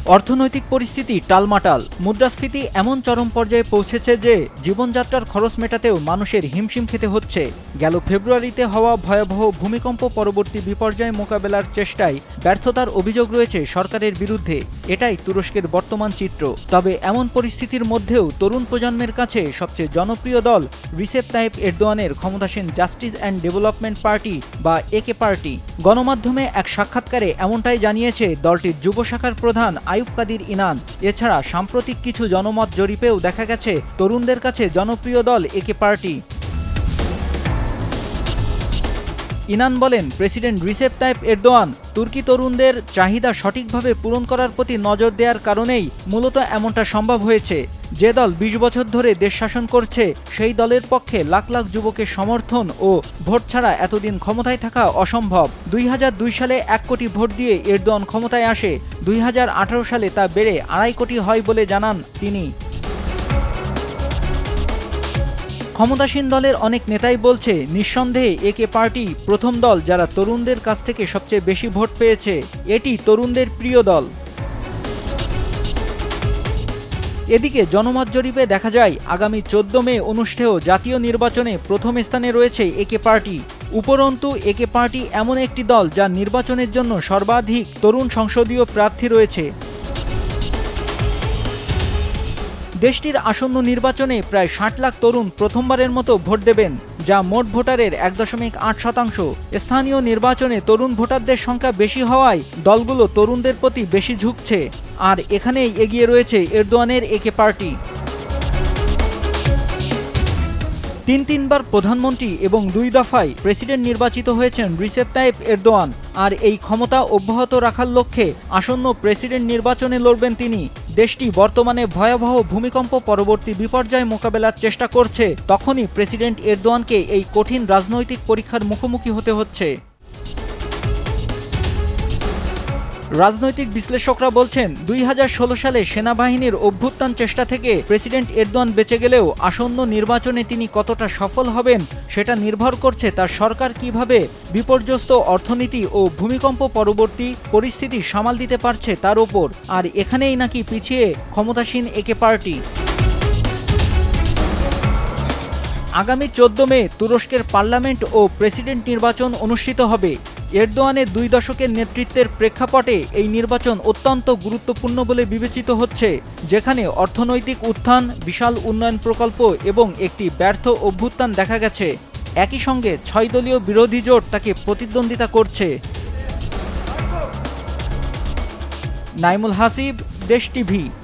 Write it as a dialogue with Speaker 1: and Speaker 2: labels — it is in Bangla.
Speaker 1: অর্থনৈতিক পরিস্থিতি টালমাটাল। মুদ্রাস্ফীতি এমন চরম পর্যায়ে পৌঁছেছে যে জীবনযাত্রার খরচ মেটাতেও মানুষের হিমশিম খেতে হচ্ছে। গেল ফেব্রুয়ারিতে হওয়া ভয়াবহ ভূমিকম্প পরবর্তী বিপর্যয় মোকাবেলার চেষ্টায় ব্যর্থতার অভিযোগ রয়েছে সরকারের বিরুদ্ধে। এটাই তুরস্কের বর্তমান চিত্র। তবে এমন পরিস্থিতির মধ্যেও তরুণ প্রজন্মের কাছে সবচেয়ে জনপ্রিয় দল রিসেপ তাইপ এরদোয়ানের ক্ষমতাসীন জাস্টিস অ্যান্ড ডেভেলপমেন্ট পার্টি বা একে পার্টি। গণমাধ্যমে এক সাক্ষাৎকারে এমনটাই জানিয়েছে দলটির যুব শাখার প্রধান আইয়ুব কাদির ইনান। এছাড়া সাম্প্রতিক কিছু জনমত জরিপেও দেখা গেছে তরুণদের কাছে জনপ্রিয় দল একে পার্টি। ইনান বলেন, প্রেসিডেন্ট রিসেপ তাইপ এরদোয়ান তুর্কি তরুণদের চাহিদা সঠিকভাবে পূরণ করার প্রতি নজর দেওয়ার কারণেই মূলত এমনটা সম্ভব হয়েছে। যে দল ২০ বছর ধরে দেশ শাসন করছে সেই দলের পক্ষে লাখ লাখ যুবকের সমর্থন ও ভোট ছাড়া এতদিন ক্ষমতায় থাকা অসম্ভব। ২০০২ সালে ১ কোটি ভোট দিয়ে এরদোয়ান ক্ষমতায় আসে। ২০১৮ সালে তা বেড়ে ২.৫ কোটি হয় বলে জানান তিনি। ক্ষমতাসীন দলের অনেক নেতাই বলছে, নিঃসন্দেহে একে পার্টি প্রথম দল যারা তরুণদের কাছ থেকে সবচেয়ে বেশি ভোট পেয়েছে। এটি তরুণদের প্রিয় দল। এদিকে জনমত জরিপে দেখা যায় আগামী ১৪ মে অনুষ্ঠেয় জাতীয় নির্বাচনে প্রথম স্থানে রয়েছে একে পার্টি। উপরন্তু একে পার্টি এমন একটি দল যার নির্বাচনের জন্য সর্বাধিক তরুণ সংসদীয় প্রার্থী রয়েছে। দেশটির আসন্ন নির্বাচনে প্রায় ৬০ লাখ তরুণ প্রথমবারের মতো ভোট দেবেন, যা মোট ভোটারের ১.৮%। স্থানীয় নির্বাচনে তরুণ ভোটারদের সংখ্যা বেশি হওয়ায় দলগুলো তরুণদের প্রতি বেশি ঝুঁকছে। আর এখানেই এগিয়ে রয়েছে এরদোয়ানের একে পার্টি। তিনবার প্রধানমন্ত্রী এবং ২ দফায় প্রেসিডেন্ট নির্বাচিত হয়েছেন রিসেপ তাইপ এরদোয়ান। আর এই ক্ষমতা অব্যাহত রাখার লক্ষ্যে আসন্ন প্রেসিডেন্ট নির্বাচনে লড়বেন তিনি। দেশটি বর্তমানে ভয়াবহ ভূমিকম্প পরবর্তী বিপর্যয় মোকাবেলার চেষ্টা করছে, তখনই প্রেসিডেন্ট এরদোয়ানকে এই কঠিন রাজনৈতিক পরীক্ষার মুখোমুখি হতে হচ্ছে। রাজনৈতিক বিশ্লেষকরা বলছেন, ২০১৬ সালে সেনাবাহিনীর অভ্যুত্থান চেষ্টা থেকে প্রেসিডেন্ট এরদোয়ান বেঁচে গেলেও আসন্ন নির্বাচনে তিনি কতটা সফল হবেন সেটা নির্ভর করছে তার সরকার কিভাবে বিপর্যস্ত অর্থনীতি ও ভূমিকম্প পরবর্তী পরিস্থিতি সামাল দিতে পারছে তার ওপর। আর এখানেই নাকি পিছিয়ে ক্ষমতাসীন একে পার্টি। আগামী ১৪ মে তুরস্কের পার্লামেন্ট ও প্রেসিডেন্ট নির্বাচন অনুষ্ঠিত হবে। এরদোয়ানের ২ দশকের নেতৃত্বের প্রেক্ষাপটে এই নির্বাচন অত্যন্ত গুরুত্বপূর্ণ বলে বিবেচিত হচ্ছে, যেখানে অর্থনৈতিক উত্থান, বিশাল উন্নয়ন প্রকল্প এবং একটি ব্যর্থ অভ্যুত্থান দেখা গেছে। একই সঙ্গে ৬ দলীয় বিরোধী জোট তাকে প্রতিদ্বন্দ্বিতা করছে। নাইমুল হাসিব, দেশ টিভি।